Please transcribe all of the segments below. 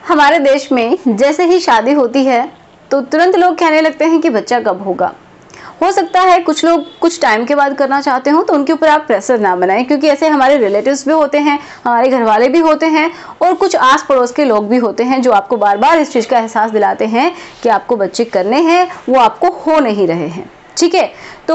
हमारे देश में जैसे ही शादी होती है तो तुरंत लोग कहने लगते हैं कि बच्चा कब होगा। हो सकता है कुछ लोग कुछ टाइम के बाद करना चाहते हो, तो उनके ऊपर आप प्रेशर ना बनाएं, क्योंकि ऐसे हमारे रिलेटिव्स भी होते हैं, हमारे घर वाले भी होते हैं और कुछ आस पड़ोस के लोग भी होते हैं जो आपको बार बार इस चीज़ का एहसास दिलाते हैं कि आपको बच्चे करने हैं, वो आपको हो नहीं रहे हैं। ठीक है,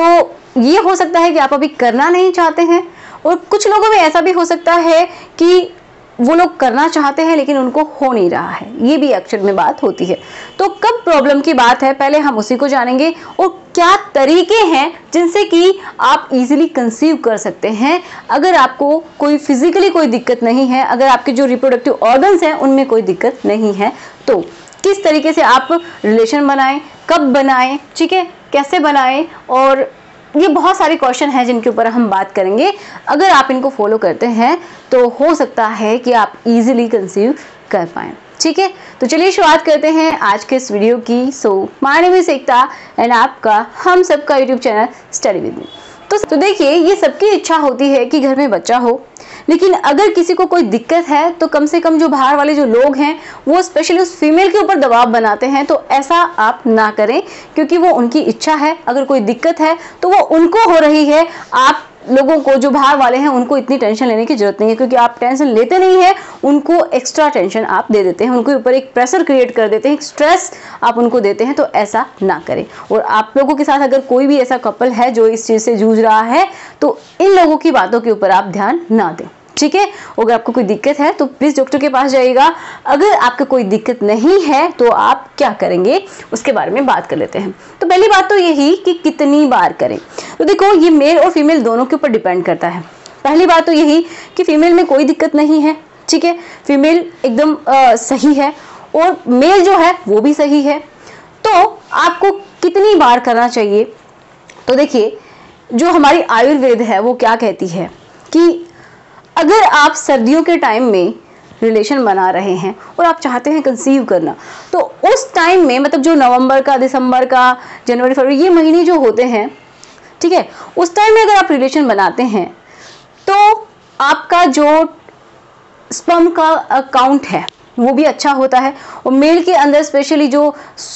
तो ये हो सकता है कि आप अभी करना नहीं चाहते हैं, और कुछ लोगों में ऐसा भी हो सकता है कि वो लोग करना चाहते हैं लेकिन उनको हो नहीं रहा है। ये भी एक्चुअल में बात होती है। तो कब प्रॉब्लम की बात है, पहले हम उसी को जानेंगे और क्या तरीके हैं जिनसे कि आप इजीली कंसीव कर सकते हैं। अगर आपको कोई फिजिकली कोई दिक्कत नहीं है, अगर आपके जो रिप्रोडक्टिव ऑर्गन्स हैं उनमें कोई दिक्कत नहीं है, तो किस तरीके से आप रिलेशन बनाएं, कब बनाएं, ठीक है, कैसे बनाएं, और ये बहुत सारे क्वेश्चन हैं जिनके ऊपर हम बात करेंगे। अगर आप इनको फॉलो करते हैं तो हो सकता है कि आप इजीली कंसीव कर पाएं। ठीक है, तो चलिए शुरुआत करते हैं आज के इस वीडियो की। So my name is Ekta and आपका हम सबका YouTube channel study with me. तो देखिए, ये सबकी इच्छा होती है कि घर में बच्चा हो, लेकिन अगर किसी को कोई दिक्कत है तो कम से कम जो बाहर वाले जो लोग हैं वो स्पेशली उस फीमेल के ऊपर दबाव बनाते हैं। तो ऐसा आप ना करें, क्योंकि वो उनकी इच्छा है। अगर कोई दिक्कत है तो वो उनको हो रही है। आप लोगों को जो बाहर वाले हैं उनको इतनी टेंशन लेने की जरूरत नहीं है, क्योंकि आप टेंशन लेते नहीं है, उनको एक्स्ट्रा टेंशन आप दे देते हैं, उनके ऊपर एक प्रेशर क्रिएट कर देते हैं, एक स्ट्रेस आप उनको देते हैं। तो ऐसा ना करें। और आप लोगों के साथ अगर कोई भी ऐसा कपल है जो इस चीज से जूझ रहा है तो इन लोगों की बातों के ऊपर आप ध्यान ना दें। ठीक है, अगर आपको कोई दिक्कत है तो प्लीज डॉक्टर के पास जाइएगा। अगर आपको कोई दिक्कत नहीं है तो आप क्या करेंगे उसके बारे में बात कर लेते हैं। तो पहली बात तो यही कि कितनी बार करें। तो देखो, ये मेल और फीमेल दोनों के ऊपर डिपेंड करता है। पहली बात तो यही कि फीमेल में कोई दिक्कत नहीं है। ठीक है, फीमेल एकदम सही है और मेल जो है वो भी सही है। तो आपको कितनी बार करना चाहिए? तो देखिए, जो हमारी आयुर्वेद है वो क्या कहती है कि अगर आप सर्दियों के टाइम में रिलेशन बना रहे हैं और आप चाहते हैं कंसीव करना, तो उस टाइम में, मतलब जो नवंबर का, दिसंबर का, जनवरी, फरवरी, ये महीने जो होते हैं, ठीक है, उस टाइम में अगर आप रिलेशन बनाते हैं तो आपका जो स्पर्म का काउंट है वो भी अच्छा होता है। और मेल के अंदर स्पेशली जो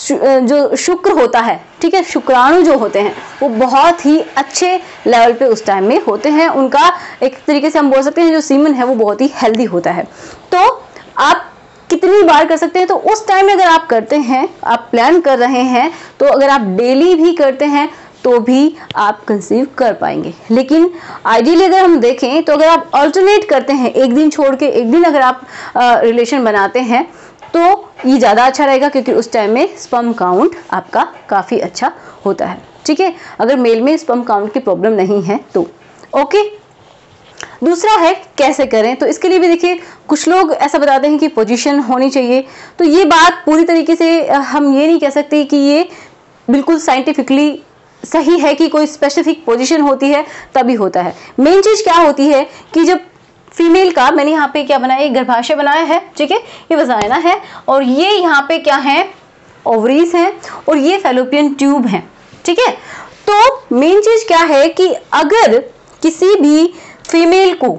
शुक्र होता है, ठीक है, शुक्राणु जो होते हैं वो बहुत ही अच्छे लेवल पे उस टाइम में होते हैं। उनका एक तरीके से हम बोल सकते हैं जो सीमन है वो बहुत ही हेल्दी होता है। तो आप कितनी बार कर सकते हैं? तो उस टाइम में अगर आप करते हैं, आप प्लान कर रहे हैं, तो अगर आप डेली भी करते हैं तो भी आप कंसीव कर पाएंगे। लेकिन आइडियली अगर हम देखें तो अगर आप अल्टरनेट करते हैं, एक दिन छोड़ के एक दिन अगर आप रिलेशन बनाते हैं तो ये ज़्यादा अच्छा रहेगा, क्योंकि उस टाइम में स्पर्म काउंट आपका काफ़ी अच्छा होता है। ठीक है, अगर मेल में स्पर्म काउंट की प्रॉब्लम नहीं है तो ओके। दूसरा है कैसे करें। तो इसके लिए भी देखिए, कुछ लोग ऐसा बताते हैं कि पोजीशन होनी चाहिए। तो ये बात पूरी तरीके से हम ये नहीं कह सकते कि ये बिल्कुल साइंटिफिकली सही है कि कोई स्पेसिफिक पोजीशन होती है तभी होता है। मेन चीज क्या होती है कि जब फीमेल का, मैंने यहाँ पे क्या बनाया, एक गर्भाशय बनाया है, ठीक है, ये वजाइना है, और ये यहाँ पे क्या है, ओवरीज हैं, और ये फैलोपियन ट्यूब है। ठीक है, तो मेन चीज क्या है कि अगर किसी भी फीमेल को,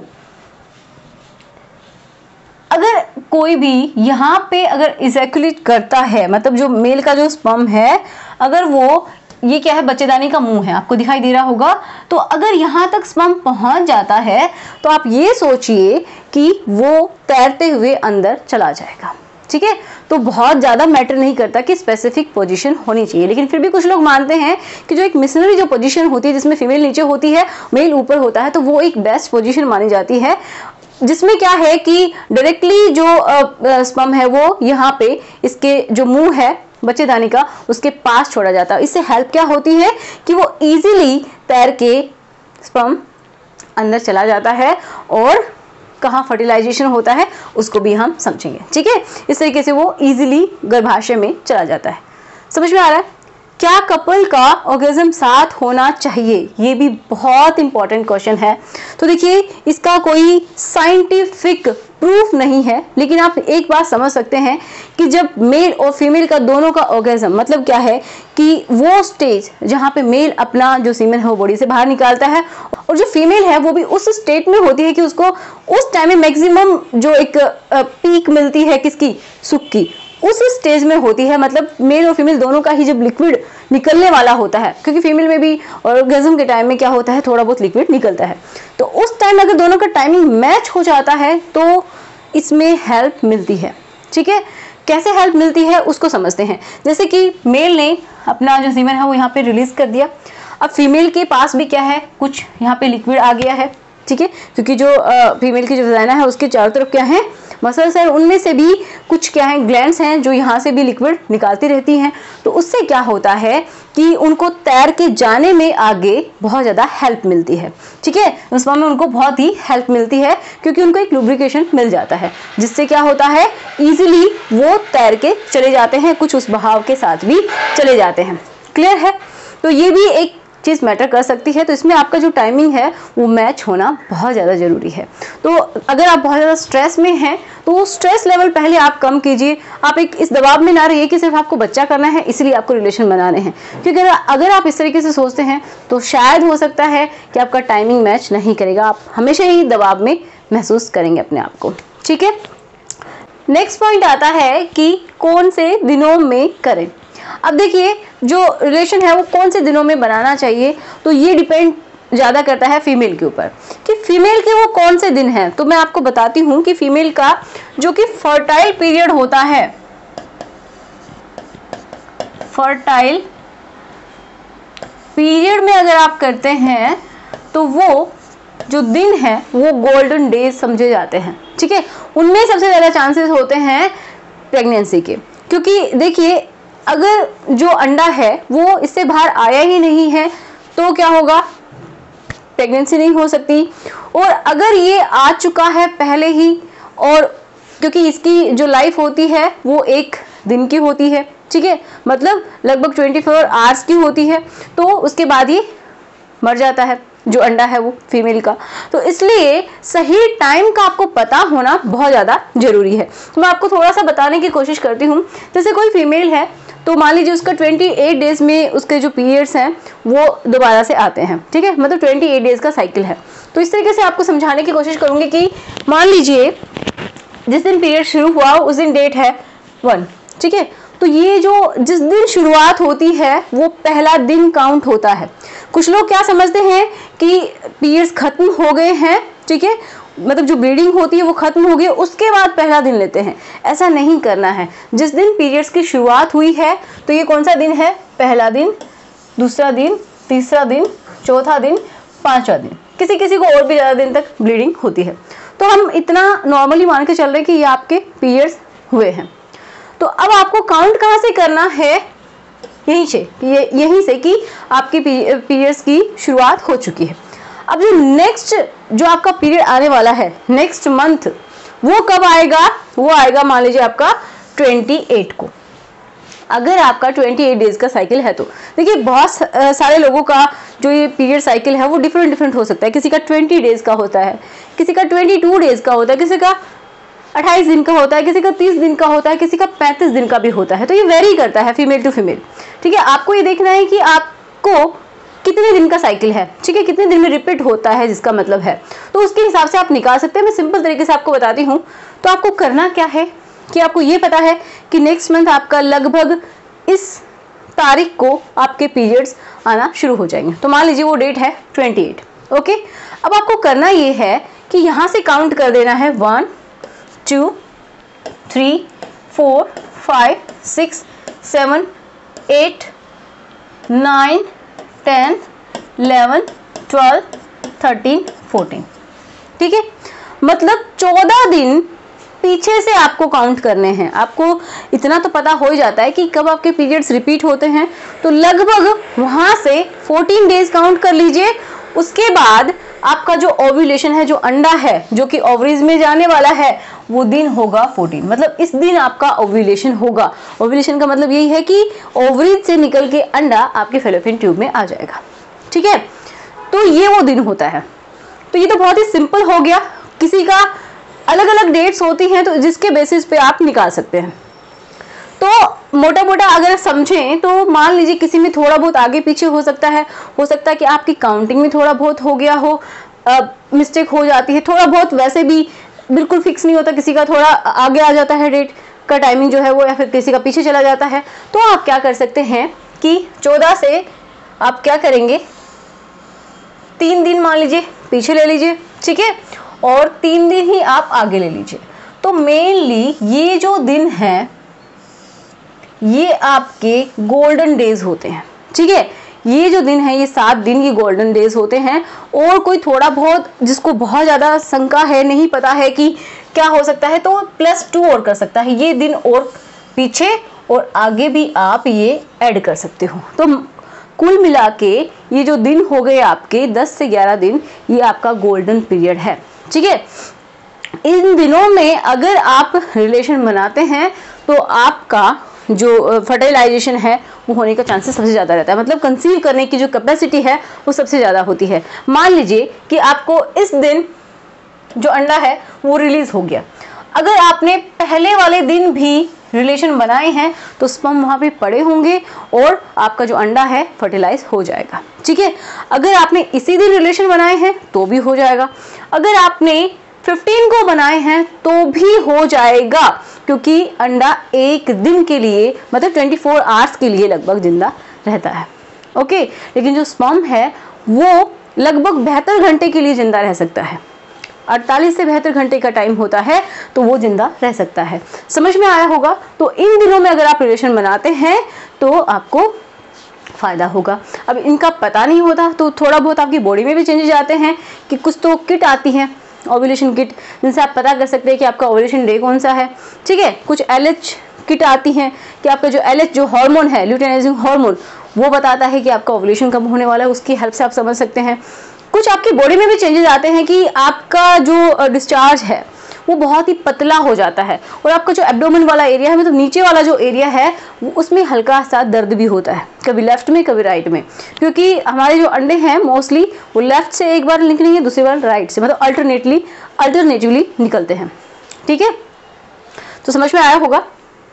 अगर कोई भी यहाँ पे अगर इजैकुलेट करता है, मतलब जो मेल का जो स्पर्म है, अगर वो, ये क्या है, बच्चेदानी का मुंह है, आपको दिखाई दे रहा होगा, तो अगर यहाँ तक स्पर्म पहुंच जाता है तो आप ये सोचिए कि वो तैरते हुए अंदर चला जाएगा। ठीक है, तो बहुत ज्यादा मैटर नहीं करता कि स्पेसिफिक पोजीशन होनी चाहिए। लेकिन फिर भी कुछ लोग मानते हैं कि जो एक मिशनरी जो पोजीशन होती है, जिसमें फीमेल नीचे होती है, मेल ऊपर होता है, तो वो एक बेस्ट पोजीशन मानी जाती है, जिसमें क्या है कि डायरेक्टली जो स्पर्म है वो यहाँ पे इसके जो मुंह है बच्चेदानी का, उसके पास छोड़ा जाता है। इससे हेल्प क्या होती है कि वो इजीली तैर के स्पर्म अंदर चला जाता है, और कहाँ फर्टिलाइजेशन होता है उसको भी हम समझेंगे। ठीक है, इस तरीके से वो इजीली गर्भाशय में चला जाता है। समझ में आ रहा है? क्या कपल का ऑर्गेज्म साथ होना चाहिए? ये भी बहुत इंपॉर्टेंट क्वेश्चन है। तो देखिए, इसका कोई साइंटिफिक प्रूफ नहीं है, लेकिन आप एक बात समझ सकते हैं कि जब मेल और फीमेल का दोनों का ऑर्गेज्म, मतलब क्या है कि वो स्टेज जहाँ पे मेल अपना जो सीमेन है वो बॉडी से बाहर निकालता है और जो फीमेल है वो भी उस स्टेट में होती है कि उसको उस टाइम में मैक्सिमम जो एक पीक मिलती है किसकी, सुख की, उस स्टेज में होती है। मतलब मेल और फीमेल दोनों का ही जब लिक्विड निकलने वाला होता है, क्योंकि फीमेल में भी ऑर्गेज्म के टाइम में क्या होता है, थोड़ा बहुत लिक्विड निकलता है, तो उस टाइम अगर दोनों का टाइमिंग मैच हो जाता है तो इसमें हेल्प मिलती है। ठीक है, कैसे हेल्प मिलती है उसको समझते हैं। जैसे कि मेल ने अपना जो सीमेन है वो यहाँ पे रिलीज कर दिया, अब फीमेल के पास भी क्या है, कुछ यहाँ पे लिक्विड आ गया है। ठीक है, क्योंकि जो फीमेल की जो वजाइना है उसके चारों तरफ क्या है, मसल्स है, उनमें से भी कुछ क्या है, ग्लैंड्स हैं जो यहाँ से भी लिक्विड निकालती रहती हैं। तो उससे क्या होता है कि उनको तैर के जाने में आगे बहुत ज़्यादा हेल्प मिलती है। ठीक है, उस में उनको बहुत ही हेल्प मिलती है क्योंकि उनको एक लुब्रिकेशन मिल जाता है, जिससे क्या होता है, इजीली वो तैर के चले जाते हैं, कुछ उस बहाव के साथ भी चले जाते हैं। क्लियर है, तो ये भी एक चीज़ मैटर कर सकती है। तो इसमें आपका जो टाइमिंग है वो मैच होना बहुत ज़्यादा ज़रूरी है। तो अगर आप बहुत ज़्यादा स्ट्रेस में हैं तो वो स्ट्रेस लेवल पहले आप कम कीजिए। आप एक इस दबाव में ना रहिए कि सिर्फ आपको बच्चा करना है इसलिए आपको रिलेशन बनाने हैं, क्योंकि अगर आप इस तरीके से सोचते हैं तो शायद हो सकता है कि आपका टाइमिंग मैच नहीं करेगा, आप हमेशा ही दबाव में महसूस करेंगे अपने आप को। ठीक है, नेक्स्ट पॉइंट आता है कि कौन से दिनों में करें। अब देखिए, जो रिलेशन है वो कौन से दिनों में बनाना चाहिए, तो ये डिपेंड ज़्यादा करता है फीमेल के ऊपर कि फीमेल के वो कौन से दिन हैं। तो मैं आपको बताती हूँ कि फीमेल का जो कि फर्टाइल पीरियड होता है, फर्टाइल पीरियड में अगर आप करते हैं तो वो जो दिन है वो गोल्डन डेज समझे जाते हैं। ठीक है, उनमें सबसे ज़्यादा चांसेस होते हैं प्रेगनेंसी के, क्योंकि देखिए अगर जो अंडा है वो इससे बाहर आया ही नहीं है तो क्या होगा, प्रेगनेंसी नहीं हो सकती। और अगर ये आ चुका है पहले ही, और क्योंकि इसकी जो लाइफ होती है वो एक दिन की होती है, ठीक है, मतलब लगभग 24 आवर्स की होती है, तो उसके बाद ये मर जाता है जो अंडा है वो फीमेल का। तो इसलिए सही टाइम का आपको पता होना बहुत ज़्यादा जरूरी है। तो मैं आपको थोड़ा सा बताने की कोशिश करती हूँ। जैसे कोई फीमेल है तो मान लीजिए उसका 28 डेज में उसके जो पीरियड्स हैं वो दोबारा से आते हैं। ठीक है, मतलब 28 डेज का साइकिल है। तो इस तरीके से आपको समझाने की कोशिश करूँगी कि मान लीजिए जिस दिन पीरियड शुरू हुआ उस दिन डेट है 1। ठीक है, तो ये जो जिस दिन शुरुआत होती है वो पहला दिन काउंट होता है। कुछ लोग क्या समझते हैं कि पीरियड्स खत्म हो गए हैं, ठीक है, मतलब जो ब्लीडिंग होती है वो खत्म हो गई, उसके बाद पहला दिन लेते हैं। ऐसा नहीं करना है। जिस दिन पीरियड्स की शुरुआत हुई है तो ये कौन सा दिन है, पहला दिन, दूसरा दिन, तीसरा दिन, चौथा दिन, पांचवा दिन। किसी किसी को और भी ज़्यादा दिन तक ब्लीडिंग होती है, तो हम इतना नॉर्मली मान के चल रहे हैं कि ये आपके पीरियड्स हुए हैं। तो अब आपको काउंट कहाँ से करना है, यहीं से कि आपकी पीरियड्स की शुरुआत हो चुकी है। अब जो नेक्स्ट जो आपका पीरियड आने वाला है नेक्स्ट मंथ, वो कब आएगा, वो आएगा मान लीजिए आपका 28 को। अगर आपका 28 डेज का साइकिल है तो देखिए बहुत सारे लोगों का जो ये पीरियड साइकिल है वो डिफरेंट हो सकता है। किसी का 20 डेज का होता है, किसी का 22 डेज का होता है, किसी का 28 दिन का होता है, किसी का 30 दिन का होता है, किसी का 35 दिन का भी होता है। तो ये वेरी करता है फीमेल टू फीमेल। ठीक है, आपको ये देखना है कि आपको कितने दिन का साइकिल है, ठीक है, कितने दिन में रिपीट होता है जिसका मतलब है, तो उसके हिसाब से आप निकाल सकते हैं। मैं सिंपल तरीके से आपको बताती हूँ। तो आपको करना क्या है कि आपको ये पता है कि नेक्स्ट मंथ आपका लगभग इस तारीख को आपके पीरियड्स आना शुरू हो जाएंगे। तो मान लीजिए वो डेट है 28। ओके, अब आपको करना ये है कि यहाँ से काउंट कर देना है 1 2 3 4 5 6 7 8 9 10 11 12 13 14। ठीक है, मतलब 14 दिन पीछे से आपको काउंट करने हैं। आपको इतना तो पता हो ही जाता है कि कब आपके पीरियड्स रिपीट होते हैं, तो लगभग वहां से 14 डेज काउंट कर लीजिए। उसके बाद आपका जो ओव्यूलेशन है, जो अंडा है जो कि ओवरीज में जाने वाला है, वो दिन होगा 14। मतलब इस दिन आपका ओव्यूलेशन होगा। ओव्यूलेशन का मतलब यही है कि ओवरीज से निकल के अंडा आपके फैलोपियन ट्यूब में आ जाएगा। ठीक है, तो ये वो दिन होता है। तो ये तो बहुत ही सिंपल हो गया। किसी का अलग अलग डेट्स होती हैं, तो जिसके बेसिस पे आप निकाल सकते हैं। तो मोटा मोटा अगर समझें तो मान लीजिए किसी में थोड़ा बहुत आगे पीछे हो सकता है कि आपकी काउंटिंग में थोड़ा बहुत हो गया हो, मिस्टेक हो जाती है थोड़ा बहुत, वैसे भी बिल्कुल फिक्स नहीं होता, किसी का थोड़ा आगे आ जाता है डेट का टाइमिंग जो है वो, या फिर किसी का पीछे चला जाता है। तो आप क्या कर सकते हैं कि 14 से आप क्या करेंगे, 3 दिन मान लीजिए पीछे ले लीजिए, ठीक है, और 3 दिन ही आप आगे ले लीजिए। तो मेनली ये जो दिन है ये आपके गोल्डन डेज होते हैं, ठीक है। ये जो दिन है ये 7 दिन ये गोल्डन डेज होते हैं। और कोई थोड़ा बहुत जिसको बहुत ज़्यादा शंका है, नहीं पता है कि क्या हो सकता है, तो +2 और कर सकता है, ये दिन और पीछे और आगे भी आप ये ऐड कर सकते हो। तो कुल मिला के ये जो दिन हो गए आपके 10 से 11 दिन, ये आपका गोल्डन पीरियड है, ठीक है। इन दिनों में अगर आप रिलेशन बनाते हैं तो आपका जो फर्टिलाइजेशन है वो होने का चांसेस सबसे ज़्यादा रहता है, मतलब कंसीव करने की जो कैपेसिटी है वो सबसे ज़्यादा होती है। मान लीजिए कि आपको इस दिन जो अंडा है वो रिलीज हो गया, अगर आपने पहले वाले दिन भी रिलेशन बनाए हैं तो स्पर्म वहाँ पे पड़े होंगे और आपका जो अंडा है फर्टिलाइज हो जाएगा, ठीक है। अगर आपने इसी दिन रिलेशन बनाए हैं तो भी हो जाएगा, अगर आपने 15 को बनाए हैं तो भी हो जाएगा, क्योंकि अंडा एक दिन के लिए मतलब 24 आवर्स के लिए लगभग जिंदा रहता है, ओके। लेकिन जो स्पर्म है वो लगभग 72 घंटे के लिए जिंदा रह सकता है, 48 से 72 घंटे का टाइम होता है, तो वो जिंदा रह सकता है। समझ में आया होगा। तो इन दिनों में अगर आप रिलेशन बनाते हैं तो आपको फायदा होगा। अब इनका पता नहीं होता तो थोड़ा बहुत आपकी बॉडी में भी चेंजेस आते हैं कि कुछ तो किट आती हैं, ओव्यूलेशन किट, जिनसे आप पता कर सकते हैं कि आपका ओव्यूलेशन डे कौन सा है, ठीक है। कुछ LH किट आती हैं कि आपका जो LH जो हार्मोन है, ल्यूटेनाइजिंग हार्मोन, वो बताता है कि आपका ओव्यूलेशन कब होने वाला है, उसकी हेल्प से आप समझ सकते हैं। कुछ आपकी बॉडी में भी चेंजेस आते हैं कि आपका जो डिस्चार्ज है वो बहुत ही पतला हो जाता है और आपका जो एब्डोमेन वाला एरिया है, मतलब नीचे वाला जो एरिया है, वो उसमें हल्का सा दर्द भी होता है, कभी लेफ्ट में कभी राइट में, क्योंकि हमारे जो अंडे हैं मोस्टली वो लेफ्ट से एक बार निकलेंगे, दूसरी बार राइट से, मतलब अल्टरनेटिवली निकलते हैं, ठीक है। तो समझ में आया होगा।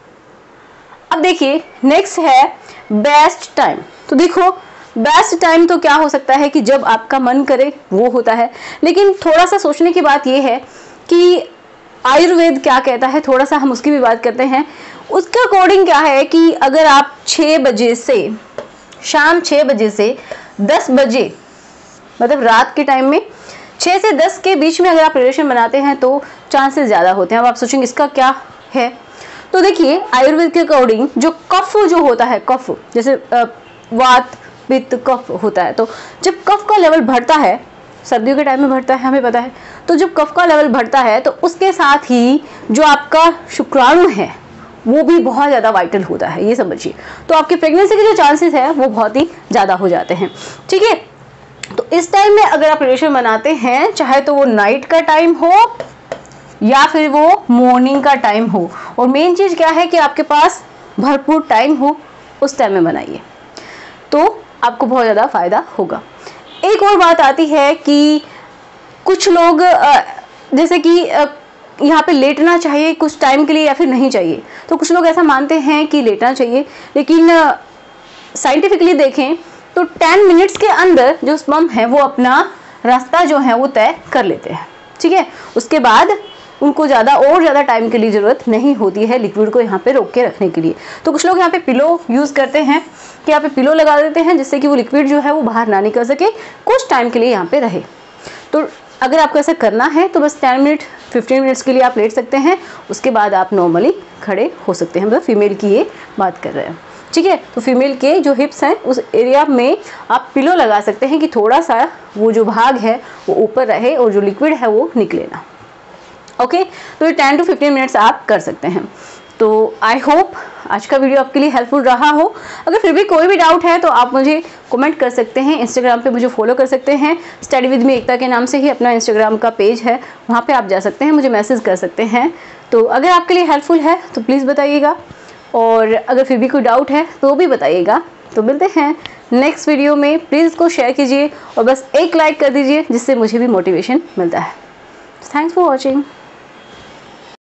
अब देखिए नेक्स्ट है बेस्ट टाइम। तो देखो बेस्ट टाइम तो क्या हो सकता है कि जब आपका मन करे वो होता है, लेकिन थोड़ा सा सोचने की बात ये है कि आयुर्वेद क्या कहता है, थोड़ा सा हम उसकी भी बात करते हैं। उसके अकॉर्डिंग क्या है कि अगर आप 6 बजे से शाम 6 बजे से 10 बजे मतलब रात के टाइम में 6 से 10 के बीच में अगर आप रिलेशन बनाते हैं तो चांसेस ज़्यादा होते हैं। अब आप सोचेंगे इसका क्या है, तो देखिए आयुर्वेद के अकॉर्डिंग जो कफ जो होता है, कफ जैसे वात पित्त कफ होता है, तो जब कफ का लेवल बढ़ता है, सर्दियों के टाइम में बढ़ता है हमें पता है, तो जब कफ का लेवल बढ़ता है तो उसके साथ ही जो आपका शुक्राणु है वो भी बहुत ज़्यादा वाइटल होता है, ये समझिए। तो आपके प्रेगनेंसी के जो चांसेस है वो बहुत ही ज़्यादा हो जाते हैं, ठीक है। तो इस टाइम में अगर आप रिलेशन बनाते हैं, चाहे तो वो नाइट का टाइम हो या फिर वो मॉर्निंग का टाइम हो, और मेन चीज़ क्या है कि आपके पास भरपूर टाइम हो, उस टाइम में बनाइए तो आपको बहुत ज़्यादा फायदा होगा। एक और बात आती है कि कुछ लोग जैसे कि यहाँ पे लेटना चाहिए कुछ टाइम के लिए या फिर नहीं चाहिए, तो कुछ लोग ऐसा मानते हैं कि लेटना चाहिए, लेकिन साइंटिफिकली देखें तो 10 मिनट्स के अंदर जो स्पर्म है वो अपना रास्ता जो है वो तय कर लेते हैं, ठीक है। उसके बाद उनको ज़्यादा टाइम के लिए ज़रूरत नहीं होती है लिक्विड को यहाँ पे रोक के रखने के लिए। तो कुछ लोग यहाँ पे पिलो यूज़ करते हैं कि यहाँ पे पिलो लगा देते हैं जिससे कि वो लिक्विड जो है वो बाहर ना निकल सके, कुछ टाइम के लिए यहाँ पे रहे। तो अगर आपको ऐसा करना है तो बस 10 मिनट 15 मिनट्स के लिए आप लेट सकते हैं, उसके बाद आप नॉर्मली खड़े हो सकते हैं। मतलब फीमेल की ये बात कर रहे हैं, ठीक है। तो फीमेल के जो हिप्स हैं उस एरिया में आप पिलो लगा सकते हैं कि थोड़ा सा वो जो भाग है वो ऊपर रहे और जो लिक्विड है वो निकले ना, ओके। तो ये 10 to 15 मिनट्स आप कर सकते हैं। तो आई होप आज का वीडियो आपके लिए हेल्पफुल रहा हो। अगर फिर भी कोई भी डाउट है तो आप मुझे कमेंट कर सकते हैं, इंस्टाग्राम पे मुझे फॉलो कर सकते हैं, स्टडी विद मी एकता के नाम से ही अपना इंस्टाग्राम का पेज है, वहाँ पे आप जा सकते हैं, मुझे मैसेज कर सकते हैं। तो अगर आपके लिए हेल्पफुल है तो प्लीज़ बताइएगा, और अगर फिर भी कोई डाउट है तो भी बताइएगा। तो मिलते हैं नेक्स्ट वीडियो में, प्लीज़ इसको शेयर कीजिए और बस एक लाइक कर दीजिए जिससे मुझे भी मोटिवेशन मिलता है। Thanks for watching.